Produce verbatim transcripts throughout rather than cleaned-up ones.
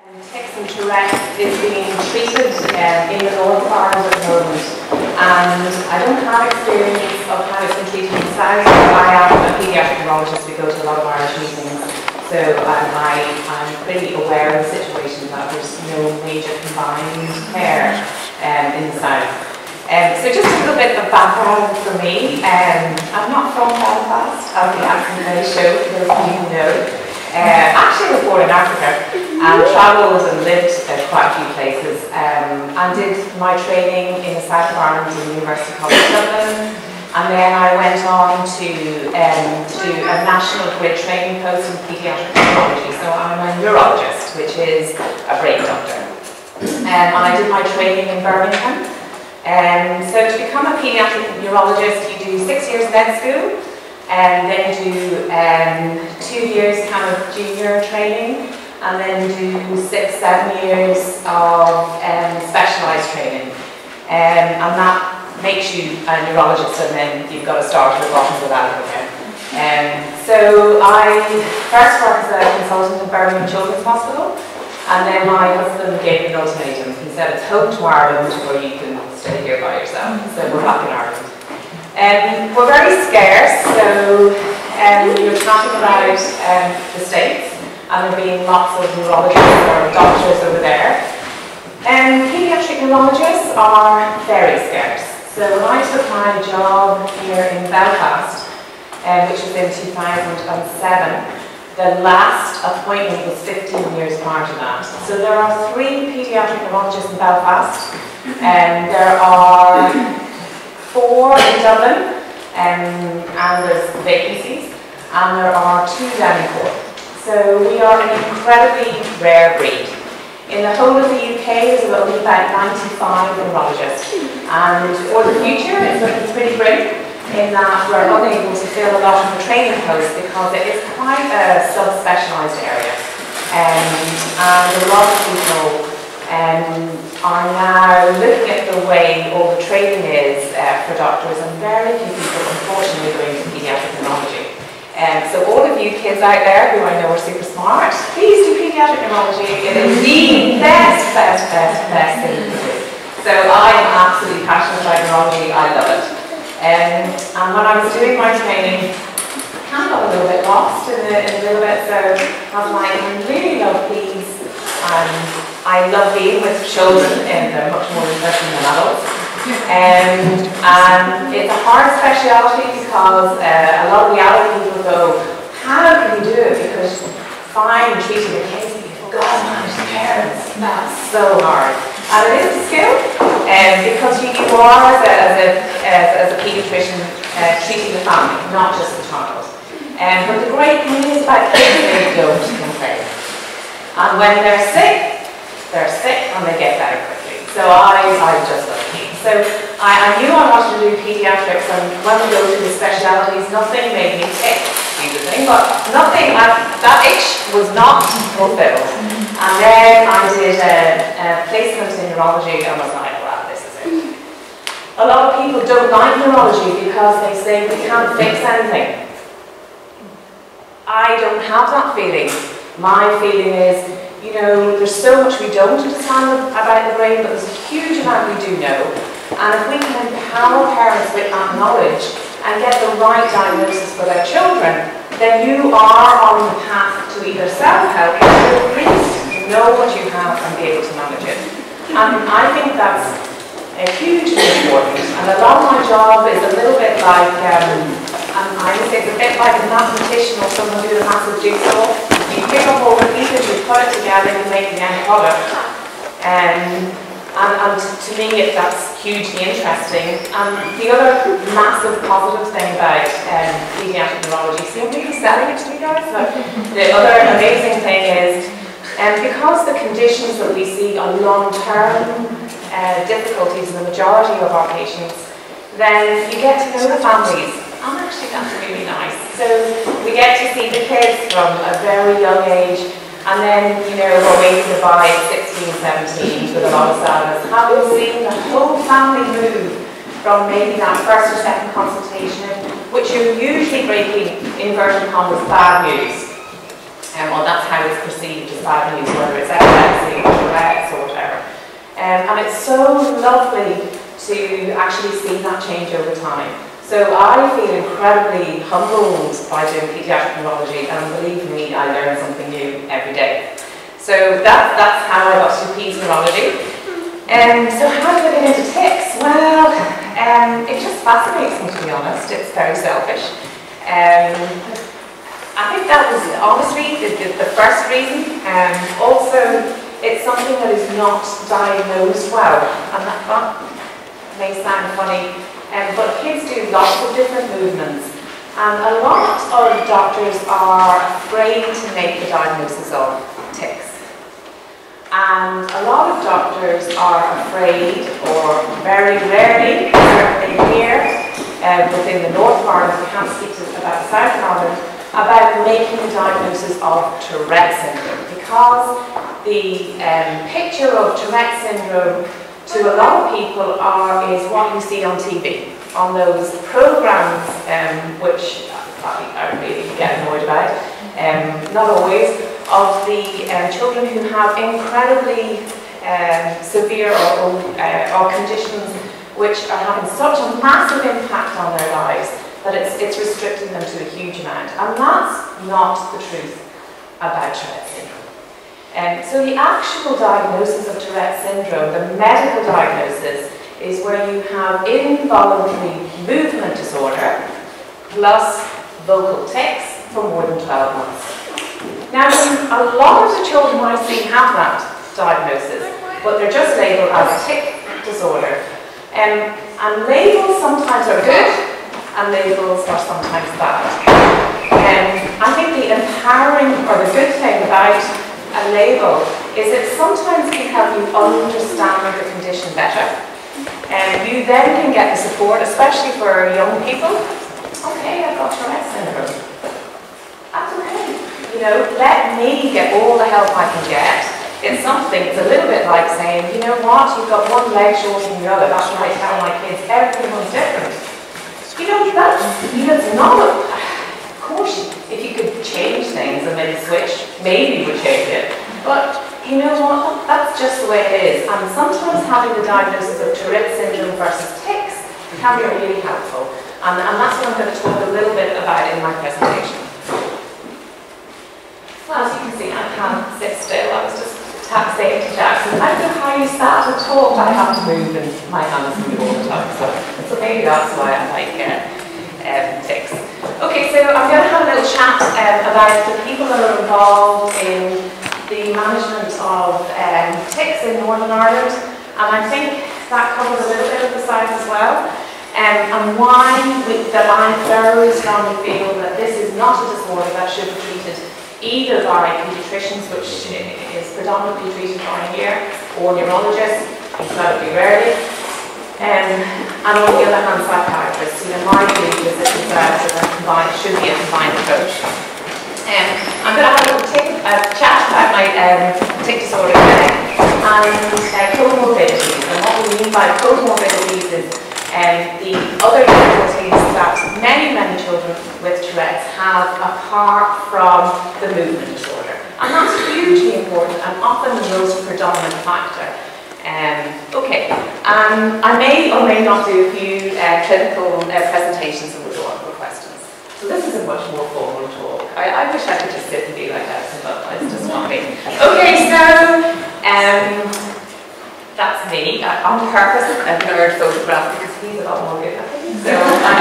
Tics and Tourette's is being treated um, in the North of Ireland at the moment, and I don't have experience of how it's been treated in the South. I am a paediatric neurologist. We go to a lot of Irish meetings, so um, I, I'm pretty aware of the situation that there's no major combined care um, in the South. Um, so just a little bit of background for me. Um, I'm not from Belfast, as the accent may show, for those of you who know. Uh, actually, I was born in Africa and travelled and lived at quite a few places, um, and did my training in the south of Ireland in University College Dublin, and then I went on to um, do a national grid training post in paediatric neurology. So I'm a neurologist, which is a brain doctor, um, and I did my training in Birmingham. Um, so to become a paediatric neurologist, you do six years med school, and then do um, two years kind of junior training, and then do six, seven years of um, specialised training. Um, and that makes you a neurologist, and then you've got to start at the bottom of that again. Um, so I first worked as a consultant in Birmingham Children's Hospital, and then my husband gave me an ultimatum. He said, it's home to Ireland, or you can stay here by yourself. So we're back in Ireland. Um, we're very scarce, so um, you're talking about um, the States, and there being lots of neurologists or doctors over there. And um, paediatric neurologists are very scarce. So when I took my job here in Belfast, um, which was in two thousand seven, the last appointment was fifteen years prior to that. So there are three paediatric neurologists in Belfast, and there are four in Dublin, um, and there's vacancies, and there are two down in Cork. So we are an incredibly rare breed. In the whole of the U K, there's only about ninety-five neurologists, and for the future, it's looking pretty grim in that we're unable to fill a lot of the training posts because it is quite a sub-specialised area, um, and a lot of people Um, are now looking at the way all the training is uh, for doctors, and very few people unfortunately going to paediatric neurology. Um, so all of you kids out there who I know are super smart, please do paediatric neurology. It is the best, best, best, best thing to do. So I am absolutely passionate about neurology. I love it. Um, and when I was doing my training, I kind of got a little bit lost in, the, in a little bit, so I was like, I really love these. Um, I love being with children, and they're much more interesting than adults. Um, and it's a hard speciality because uh, a lot of the adult people go, how can you do it? Because fine treating the kids, but you've got to manage the parents. That's so hard. And it is a skill, um, because you, you are, as a, as a, as, as a paediatrician, uh, treating the family, not just the child. Um, but the great thing is about kids, they don't complain. And when they're sick, they're sick and they get better quickly. So I, I just love kids. So I, I knew I wanted to do paediatrics, and when we go through the specialities, nothing made me tick, excuse me, but nothing, that, that itch was not fulfilled. And then I did a, a placement in neurology, and was like, wow, this is it. A lot of people don't like neurology because they say we can't fix anything. I don't have that feeling. My feeling is, you know, there's so much we don't understand about the brain, but there's a huge amount we do know. And if we can empower parents with that knowledge and get the right diagnosis for their children, then you are on the path to either self-help or at least know what you have and be able to manage it. And I think that's a hugely important. And a lot of my job is a little bit like, um, I would say it's a bit like a mathematician or someone doing a massive jigsaw. You pick up all the pieces, you put it together, you make the end product. Um, and and to me, it, that's hugely interesting. And the other massive positive thing about um, paediatric neurology, see, I'm really selling it to you guys, but the other amazing thing is, um, because the conditions that we see are long-term uh, difficulties in the majority of our patients, then you get to know the families. And actually that's really nice. So we get to see the kids from a very young age, and then, you know, we're waiting to buy at sixteen, seventeen with a lot of sadness. Having seen the whole family move from maybe that first or second consultation, which you're usually breaking inverted commas bad news. And um, well, that's how it's perceived as bad news, whether it's epilepsy Um, and it's so lovely to actually see that change over time. So I feel incredibly humbled by doing paediatric neurology, and believe me, I learn something new every day. So that, that's how I got to peds neurology. Um, so how did I get into tics? Well, um, it just fascinates me, to be honest. It's very selfish. Um, I think that was honestly the, the, the first reason. Um, also, it's something that is not diagnosed well, and that, that may sound funny. Um, but kids do lots of different movements, and a lot of doctors are afraid to make the diagnosis of tics. And a lot of doctors are afraid, or very rarely, certainly here uh, within the North of Ireland, we can't speak to, about the South of Ireland, about making the diagnosis of Tourette syndrome, because the um, picture of Tourette syndrome to a lot of people are, is what you see on T V, on those programs, um, which I, I really get annoyed about, um, not always, of the um, children who have incredibly um, severe or, or, uh, or conditions which are having such a massive impact on their lives that it's, it's restricting them to a huge amount. And that's not the truth about Tourette syndrome. Um, so the actual diagnosis of Tourette syndrome, the medical diagnosis, is where you have involuntary movement disorder plus vocal tics for more than twelve months. Now, a lot of the children I see have that diagnosis, but they're just labelled as tic disorder. Um, and labels sometimes are good, and labels are sometimes bad. Um, I think the empowering, or the good thing about a label is it sometimes can help you understand the condition better. And you then can get the support, especially for young people. Okay, I've got Tourette syndrome. That's okay. You know, let me get all the help I can get. It's something, it's a little bit like saying, you know what, you've got one leg shorter than the other. That's what I tell my kids, everyone's different. You know, that's, you know, it's not a, of course, if you could change things and then switch, maybe you would change it. But you know what, that's just the way it is. And sometimes having the diagnosis of Tourette syndrome versus tics can be really helpful. And, and that's what I'm going to talk a little bit about in my presentation. Well, as you can see, I can't sit still. I was just saying to Jackson, I don't know how you sat and talked. I have to move and my hands move all the time. So, so maybe that's why I like uh, um, tics. Okay, so I'm going to have a little chat um, about the people that are involved in the management of um, tics in Northern Ireland, and I think that covers a little bit of the South as well, um, and why we, that I very strongly feel that this is not a disorder that should be treated either by paediatricians, which is predominantly treated by here, or neurologists, incredibly rarely, um, and on the other hand, psychiatrists. You know, my belief is that this uh, combined, should be a combined approach. Um, I'm going to have a little tick, uh, chat about my um, tic disorder clinic and uh, comorbidities. And what we mean by comorbidities is um, the other difficulties that many, many children with Tourette's have apart from the movement disorder. And that's hugely important and often the most predominant factor. Um, okay, um, I may or may not do a few uh, clinical uh, presentations and we'll go on for questions. So this is a much more formal talk. I, I wish I could just sit and be like that, but it's just not me. Okay, so um, that's me. I, on purpose, a nerd photograph because he's a lot more good at it. So,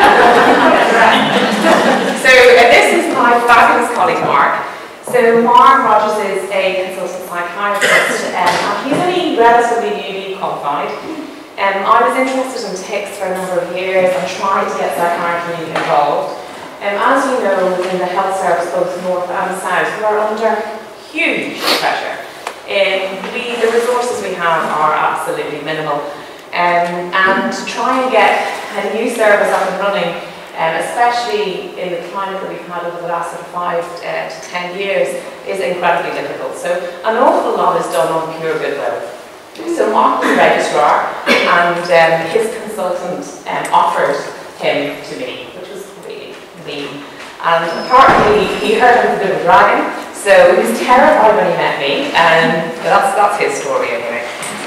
so uh, this is my fabulous colleague Mark. So Mark Rogers is a consultant psychiatrist, um, and he's only relatively newly qualified. Um, I was interested in tics for a number of years and tried to get psychiatry involved. Um, as you know, within the health service, both north and south, we are under huge pressure. Um, we, the resources we have are absolutely minimal. Um, and to try and get a new service up and running, um, especially in the climate that we've had over the last sort of five uh, to ten years, is incredibly difficult. So an awful lot is done on pure goodwill. So Mark was a registrar, and um, his consultant um, offered him to me, which was really mean. And apparently he heard I was a bit of a dragon, so he was terrified when he met me, and that's, that's his story anyway.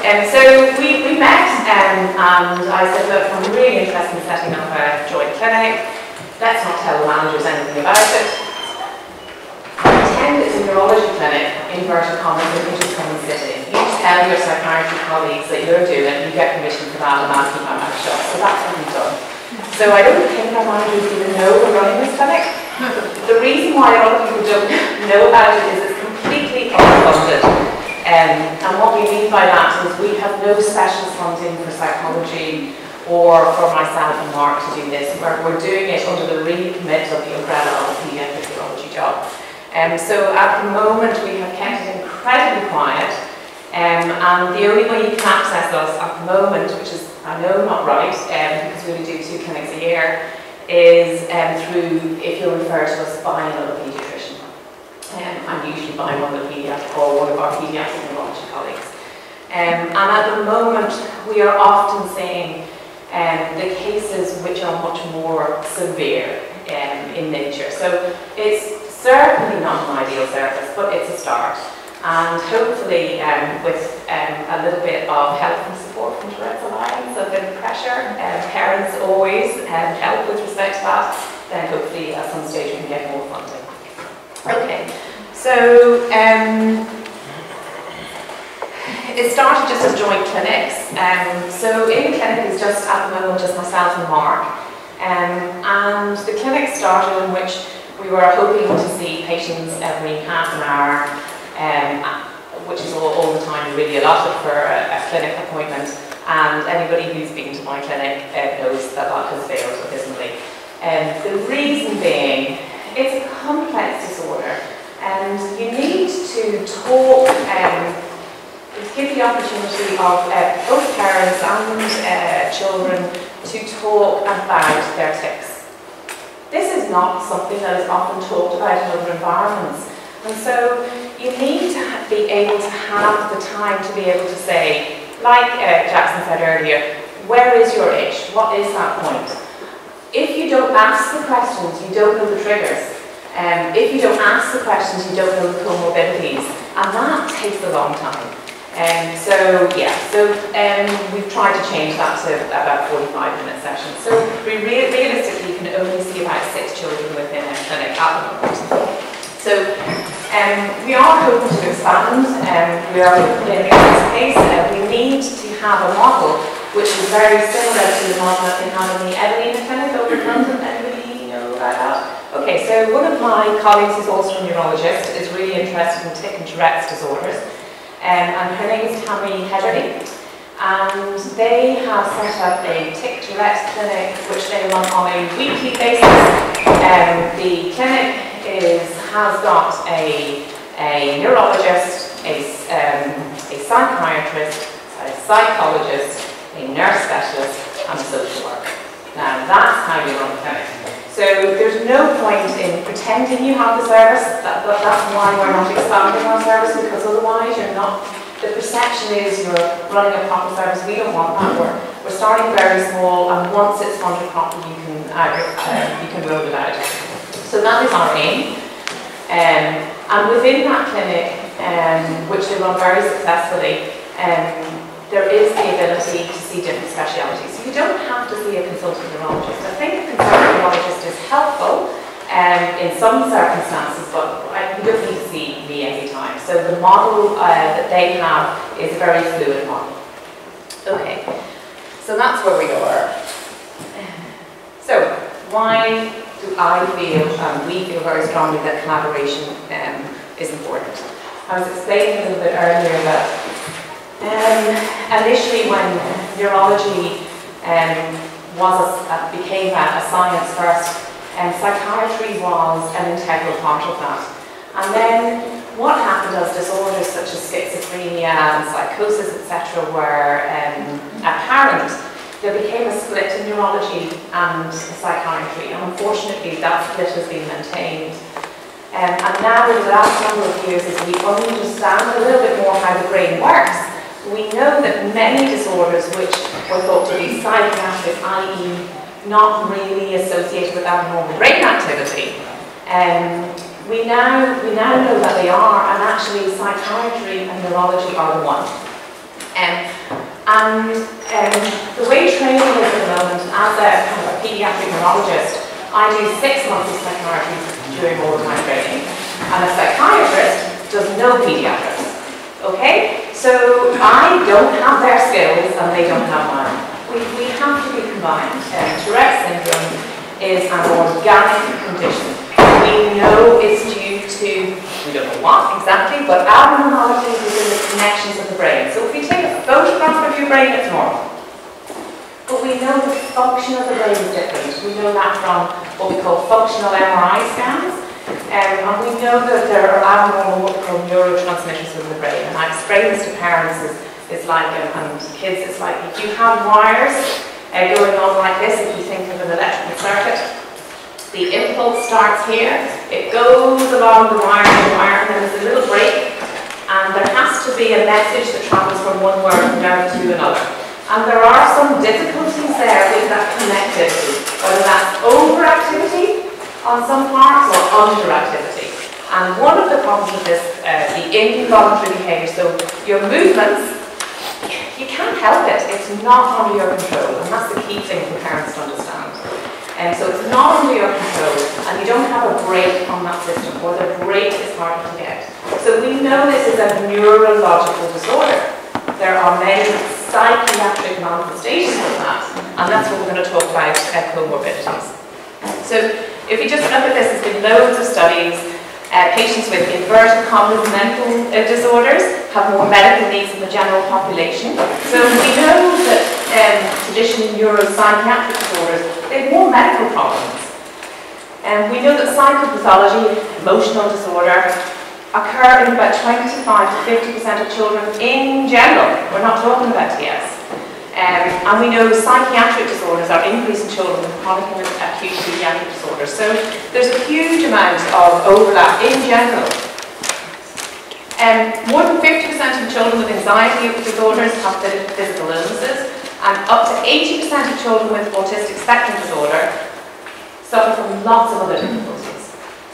Um, so we, we met um, and I said, look, I'm really interested in setting up a joint clinic. Let's not tell the managers anything about it. Pretend it's a neurology clinic, inverted commas, and you just come and sit in. You tell your psychiatry colleagues that you're doing it, you get permission for that, and I'll keep my mouth shut. So that's what we've done. So I don't think our managers even know we're running this clinic. The reason why a lot of people don't know about it is it's completely unfunded. Um, and what we mean by that is we have no special funding for psychology or for myself and Mark to do this. We're, we're doing it under the remit of the umbrella of a paediatric neurology job. Um, so at the moment we have kept it incredibly quiet, um, and the only way you can access us at the moment, which is I know not right, um, because we only do two clinics a year, is um, through, if you're referred to us by another paediatrician. Um, I'm usually by one of the paediatric or one of our paediatric neurology colleagues. Um, and at the moment, we are often seeing um, the cases which are much more severe um, in nature. So it's certainly not an ideal service, but it's a start. And hopefully, um, with um, a little bit of help and support from Tourette's Alliance, a bit of pressure, um, parents always um, help with respect to that, then hopefully at some stage we can get more funding. Okay, so um, it started just as joint clinics. Um, so in the clinic is just at the moment just myself and Mark. Um, and the clinic started in which we were hoping to see patients every half an hour, um, which is all, all the time really allotted for a, a clinic appointment. And anybody who's been to my clinic uh, knows that that has failed abysmally. And um, the reason being, it's a complex disorder, and you need to talk, um, give the opportunity of uh, both parents and uh, children to talk about their tics. This is not something that is often talked about in other environments, and so you need to be able to have the time to be able to say, like uh, Jackson said earlier, where is your itch? What is that point? If you don't ask the questions, you don't know the triggers. Um, if you don't ask the questions, you don't know the comorbidities, and that takes a long time. Um, so yeah, so um, we've tried to change that to about forty-five minute sessions. So we re realistically can only see about six children within a clinic at the moment. So um, we are hoping to expand. Um, we are hoping in this case uh, we need to have a model which is very similar to the model that they have in the Evelina Clinic over in London. Anybody know about that? Okay, so one of my colleagues who's also a neurologist is really interested in tic and Tourette's disorders, um, and her name is Tammy Heatherly, and they have set up a tic Tourette's clinic which they run on a weekly basis. Um, the clinic is has got a, a neurologist, a, um, a psychiatrist, a psychologist, a nurse specialist, and a social worker. Now that's how you run a clinic. So there's no point in pretending you have the service. That, that, that's why we're not expanding our service, because otherwise you're not, the perception is you're running a proper service. We don't want that. We're, we're starting very small, and once it's funded properly, you can, uh, uh, you can roll it out. So that is our aim. Um, and within that clinic, um, which they run very successfully, um, there is the ability to see different specialities. So you don't have to see a consultant neurologist. I think a consultant neurologist is helpful um, in some circumstances, but you don't need to see me every time. So the model uh, that they have is a very fluid model. Okay, so that's where we are. So why do I feel, um, we feel very strongly that collaboration um, is important? I was explaining a little bit earlier that Um, initially, when neurology um, was a, uh, became a, a science first, um, psychiatry was an integral part of that. And then what happened as disorders such as schizophrenia and psychosis, et cetera, were um, apparent, there became a split in neurology and psychiatry. And unfortunately, that split has been maintained. Um, and now, over the last number of years, as we understand a little bit more how the brain works, we know that many disorders which were thought to be psychiatric, that is not really associated with abnormal brain activity, um, we, now, we now know that they are, and actually psychiatry and neurology are the one. Um, and um, the way training is at the moment, as a, kind of a paediatric neurologist, I do six months of psychiatry during all of my training, and a psychiatrist does no pediatrics. Okay? So I don't have their skills and they don't have mine. We, we have to be combined. Um, Tourette syndrome is an organic condition. We know it's due to, we don't know what exactly, but abnormalities within the connections of the brain. So if we take a photograph of your brain, it's normal. But we know the function of the brain is different. We know that from what we call functional M R I scans. Um, and we know that there are abnormal what we call neurotransmitters in the brain. And I explain this to parents is, is like, um, and kids, it's like if you have wires uh, going on like this, if you think of an electrical circuit, the impulse starts here, it goes along the wire to the wire, and then there's a little break, and there has to be a message that travels from one wire nerve to another. And there are some difficulties there with that connectivity, whether that's overactivity on some parts or underactivity. And one of the problems with this, uh, the involuntary behaviour, so your movements, you can't help it, it's not under your control, and that's the key thing for parents to understand. And so it's not under your control, and you don't have a brake on that system, or the brake is harder to get. So we know this is a neurological disorder. There are many psychiatric manifestations of that, and that's what we're going to talk about, uh, comorbidities. So if you just look at this, there's been loads of studies. Uh, patients with inverted commas mental uh, disorders have more medical needs than the general population. So we know that um, traditional neuropsychiatric disorders, they have more medical problems. And we know that psychopathology, emotional disorder, occur in about twenty-five to fifty percent of children in general. We're not talking about T S. Um, and we know psychiatric disorders are increasing children with chronic and acute pediatric disorders. So there's a huge amount of overlap in general. Um, more than fifty percent of children with anxiety disorders have physical illnesses, and up to eighty percent of children with autistic spectrum disorder suffer from lots of other difficulties.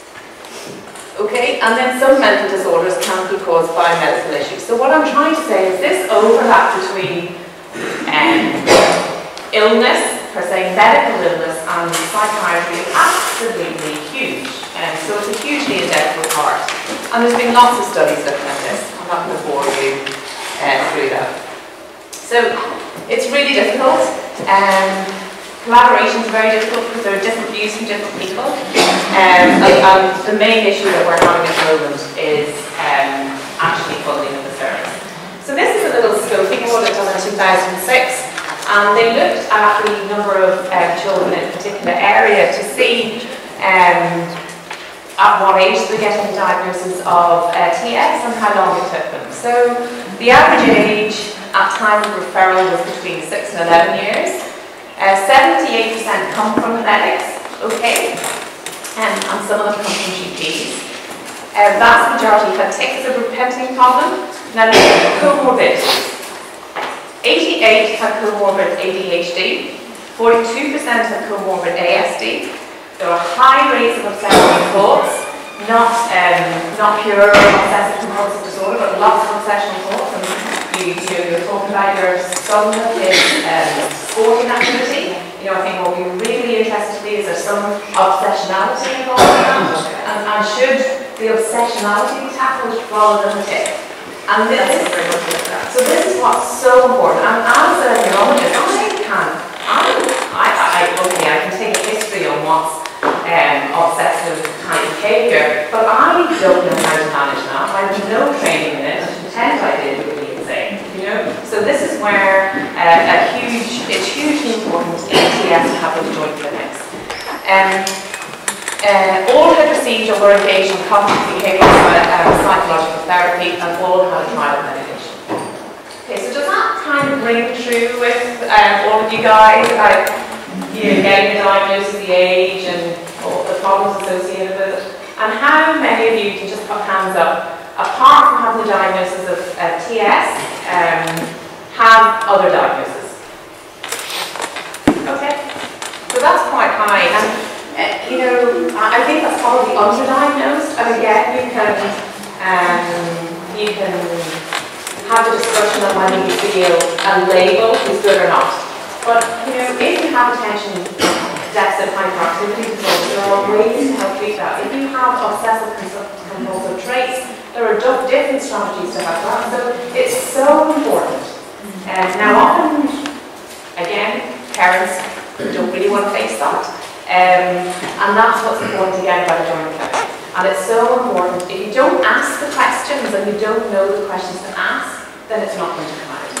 Okay, and then some mental disorders can be caused by medical issues. So what I'm trying to say is this overlap between um, illness, per se medical illness, and psychiatry is absolutely huge. And um, so it's a hugely integral part. And there's been lots of studies looking at this. I'm not going to bore you uh, through that. So it's really difficult. Um, Collaboration is very difficult because there are different views from different people. Um, and, and the main issue that we're having at the moment is um, actually funding of the service. So this is a little scoping audit done in two thousand six, and they looked at the number of um, children in a particular area to see um, at what age they get a diagnosis of uh, T S and how long it took them. So the average age at time of referral was between six and eleven years. seventy-eight percent uh, come from medics, okay, um, and some of them come from G Ps. Uh, vast majority had tics as a repenting problem. Now look at comorbidities. eighty-eight had comorbid A D H D, forty-two percent had comorbid A S D. There are high rates of obsessive thoughts, not, um, not pure obsessive compulsive disorder, but lots of obsessional thoughts. And you, you know, you're talking about your son with his um, sporting activity. You know, I think what we're really interested in is there some obsessionality involved in that, and, and should the obsessionality be tackled rather than the tic? And this is very much like that. So this is what's so important. And as a neurologist, I can, I, I, I, okay, I can take a history on what's um, obsessive kind of behaviour, but I don't know how to manage that. I have no training in it. I pretend I did. You know, so this is where uh, a huge, it's hugely important in T S to have those joint clinics. Um, uh, all had received or were engaged in cognitive behavioural uh, psychological therapy, and all had a trial of medication. Okay, so does that kind of ring true with um, all of you guys about you know, getting the diagnosis, the age, and all the problems associated with it? And how many of you can just put hands up? Apart from having the diagnosis of uh, T S, um, have other diagnoses. Okay, so that's quite high, and uh, you know, I think that's probably underdiagnosed. And again, you can um, you can have a discussion on whether you feel a label is good or not. But, you know, if you have attention deficit hyperactivity disorder, there are ways to help treat that. If you have obsessive compulsive traits, there are different strategies to help that. So it's so important. And now often, again, parents don't really want to face that. Um, and that's what's important again about a joint care. And it's so important. If you don't ask the questions and you don't know the questions to ask, then it's not going to come out.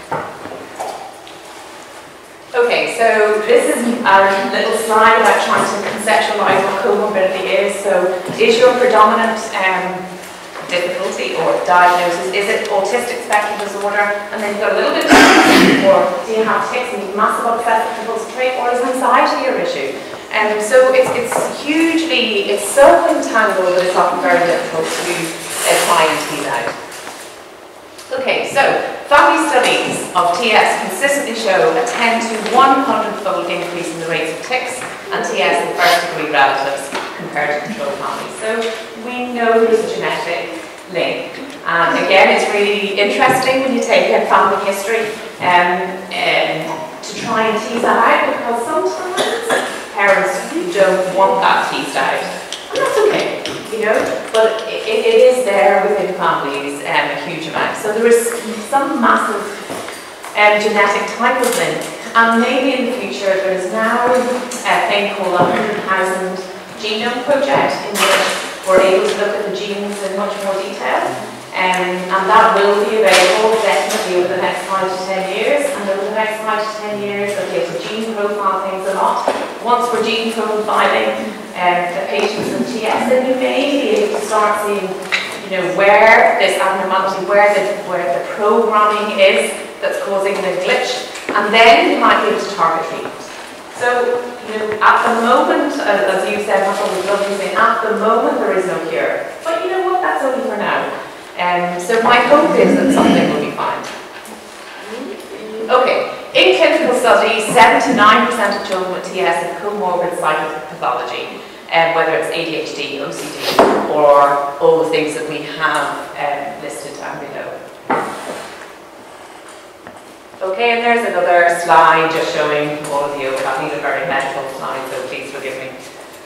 Okay, so this is our little slide about trying to conceptualize what comorbidity is. So, is your predominant um, difficulty or diagnosis, is it autistic spectrum disorder? And then you've got a little bit of, or do you have tics and massive obsessive compulsive trait, or is anxiety your issue? And um, so it's, it's hugely, it's so entangled that it's often very difficult to uh, try and tease out. Okay, so family studies of T S consistently show a ten to one hundred fold increase in the rates of tics and T S in first degree relatives compared to control families. So we know there's a genetic link. And again, it's really interesting when you take a family history um, um, to try and tease that out, because sometimes parents don't want that teased out. And that's okay, you know, but it, it is there within families um, a huge amount. So there is some massive um, genetic type of link, and maybe in the future there is now a thing called a one hundred thousand genome project in which we're able to look at the genes in much more detail, um, and that will be available definitely over the next five to ten years. And over the next five to ten years, okay, so gene profile things a lot. Once we're gene profiling um, the patients with T S, then you may be able to start seeing, you know, where this abnormality, where the where the programming is that's causing the glitch, and then you might be able to target treatment. So, you know, at the moment, as you said, that's what we'd love to say, at the moment there is no cure. But you know what, that's only for now. Um, so my hope is that something will be fine. Okay, in clinical studies, seven to nine percent of children with T S have comorbid psychopathology, um, whether it's A D H D, O C D, or all the things that we have um, listed down below. Okay, and there's another slide just showing all of the overlap. These are very medical slides, so please forgive me.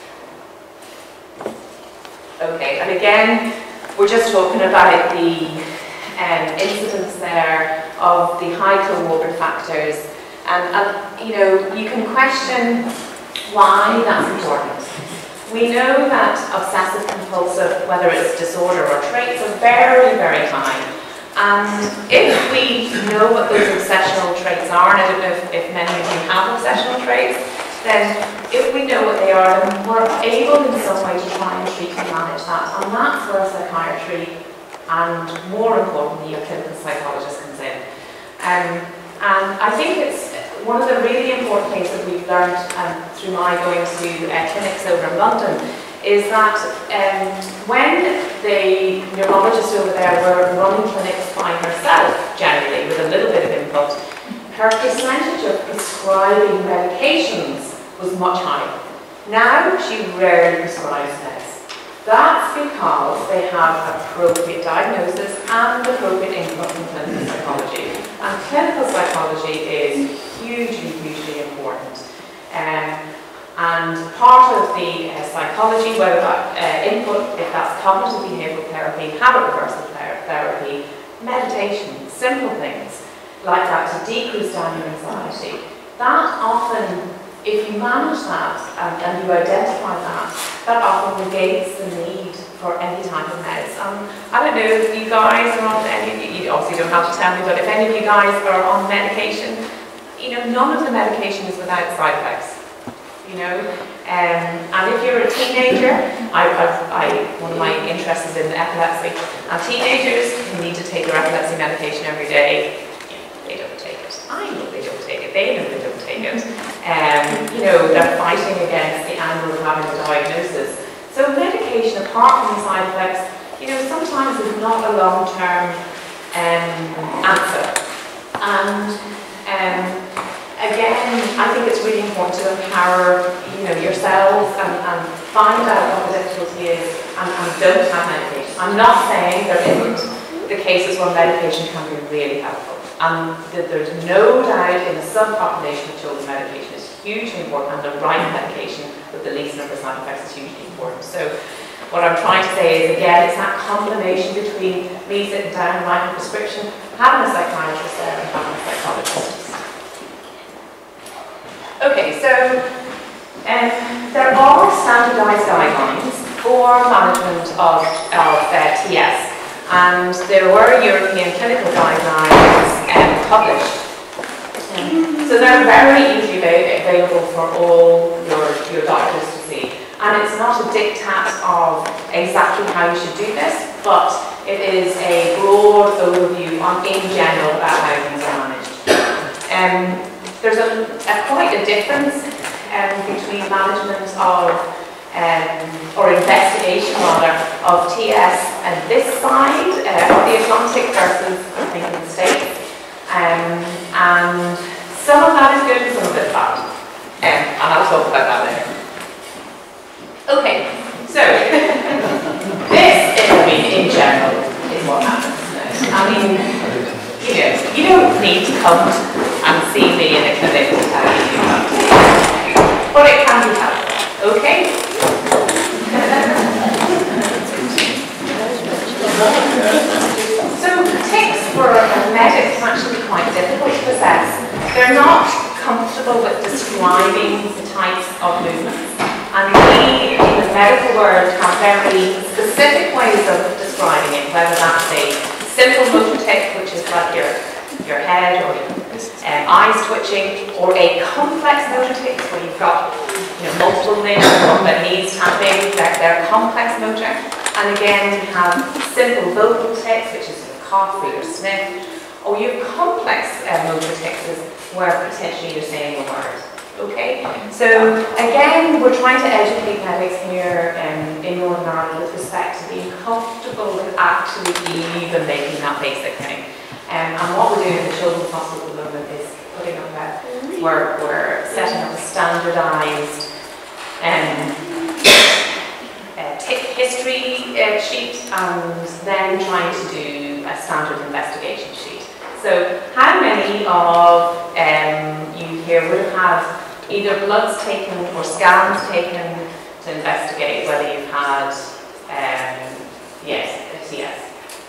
Okay, and again, we're just talking about the um, incidence there of the high comorbid factors. And, and, you know, you can question why that's important. We know that obsessive compulsive, whether it's disorder or traits, are very, very high. And if we know what those obsessional traits are, and I don't know if, if many of you have obsessional traits, then if we know what they are, then we're able in some way to try and treat and manage that. And that's where psychiatry and, more importantly, a clinical psychologist comes in. Um, and I think it's one of the really important things that we've learned um, through my going to uh, clinics over in London is that um, when the neurologist over there were running clinics by herself, generally, with a little bit of input, her percentage of prescribing medications was much higher. Now, she rarely prescribes meds. That's because they have appropriate diagnosis and appropriate input from clinical psychology. And clinical psychology is hugely, hugely important. Um, And part of the uh, psychology, whether that uh, input, if that's cognitive behavioural therapy, habit reversal therapy, meditation, simple things like that to decrease down your anxiety, that often, if you manage that and, and you identify that, that often negates the need for any type of meds. Um, I don't know if you guys are on any of you, you obviously don't have to tell me, but if any of you guys are on medication, you know, none of the medication is without side effects. You know, um, and if you're a teenager, I, I, I, one of my interests is in epilepsy, and teenagers need to take their epilepsy medication every day. They don't take it. I know they don't take it. They know they don't take it. Um, you know, they're fighting against the anger of having the diagnosis. So medication, apart from the side effects, you know, sometimes is not a long-term um, answer. And um, again, I think it's really important to empower, you know, yourselves and, and find out what the difficulty is and, and don't have medication. I'm not saying there isn't. the cases where medication can be really helpful. And that there's no doubt in the subpopulation of children, medication is hugely important, and the right medication with the least number of side effects is hugely important. So what I'm trying to say is, again, it's that combination between me sitting down and writing a prescription, having a psychiatrist there, and having a psychologist. Okay, so um, there are standardised guidelines for management of, of uh, T S, and there were European clinical guidelines um, published. Um, so they're very easily available for all your, your doctors to see. And it's not a diktat of exactly how you should do this, but it is a broad overview on, in general, about how things are managed. Um, there's a, a quite a difference um, between management of, um, or investigation rather, of T S and this side uh, of the Atlantic versus, I think, in the States. Um, and some of that is good and some of it is bad. Um, and I'll talk about that later. Okay, so this, is, I mean, in general, is what happens. I mean, you know, you don't need to come and see me in a clinic to tell you you have to, but it can be helpful. Okay. So tics for a medic can actually be quite difficult to assess. They're not comfortable with describing the types of movements. And we, in the medical world, have very specific ways of describing it, whether that's a simple motor tic, which is like your, your head or your um, eyes twitching, or a complex motor tic, where you've got you know, multiple limbs, one that needs tapping, they're, they're complex motor. And again, we have simple vocal tics, which is a cough or your sniff, or you have complex uh, motor tics, where potentially you're saying a word. Okay, so again, we're trying to educate medics here um, in Northern Ireland with respect to being comfortable with actually even making that basic thing. Um, and what we're doing in the Children's Hospital at the moment is putting up a, we're, we're setting up a standardised um, uh, tick history uh, sheet, and then trying to do a standard investigation sheet. So how many of um, you here would have had either bloods taken or scans taken to investigate whether you've had, um, yes, a T S?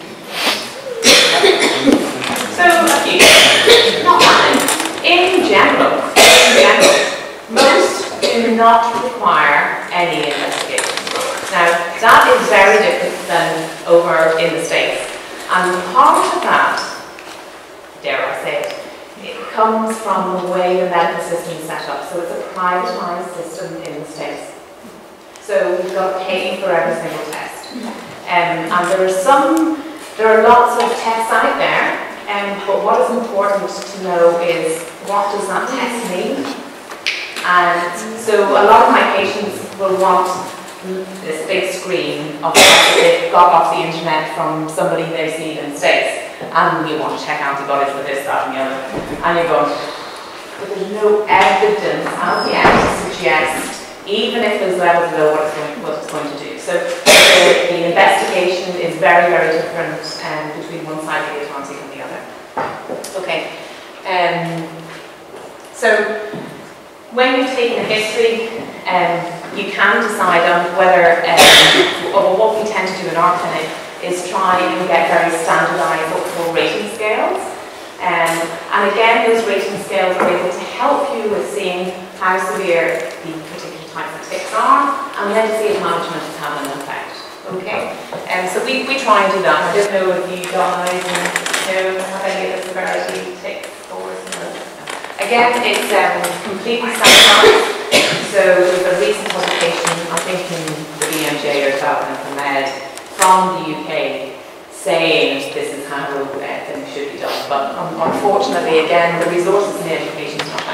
So, a few. Not many. In general, in general, most do not require any investigation. Now, that is very different than over in the States. And part of that, dare I say it, it comes from the way the medical system is set up. So it's a privatised system in the States. So we've got to pay for every single test. Um, and there are some, there are lots of tests out there, um, but what is important to know is what does that test mean? And so a lot of my patients will want this big screen of tests that they've got off the internet from somebody they've seen in the States. And you want to check antibodies for this, that, and the other. And you're going, but there's no evidence as yet to suggest, even if those levels are low, what it's going, what it's going to do. So the, the investigation is very, very different um, between one side of the Atlantic and the other. Okay. Um, so when you've taken a history, um, you can decide on whether, um, or what we tend to do in our clinic, is try and get very standardised what we call rating scales. Um, and again, those rating scales are able to help you with seeing how severe the particular types of tics are, and then to see if management is having an effect. Okay? And um, so we, we try and do that. I don't know if you guys know, have any of the severity tic scores. No. Again, it's um, completely standardised. So there's a recent publication, I think in the B M J or Dublin for Med, from the U K, saying this is how uh, things should be done. But um, unfortunately, again, the resources and the education is not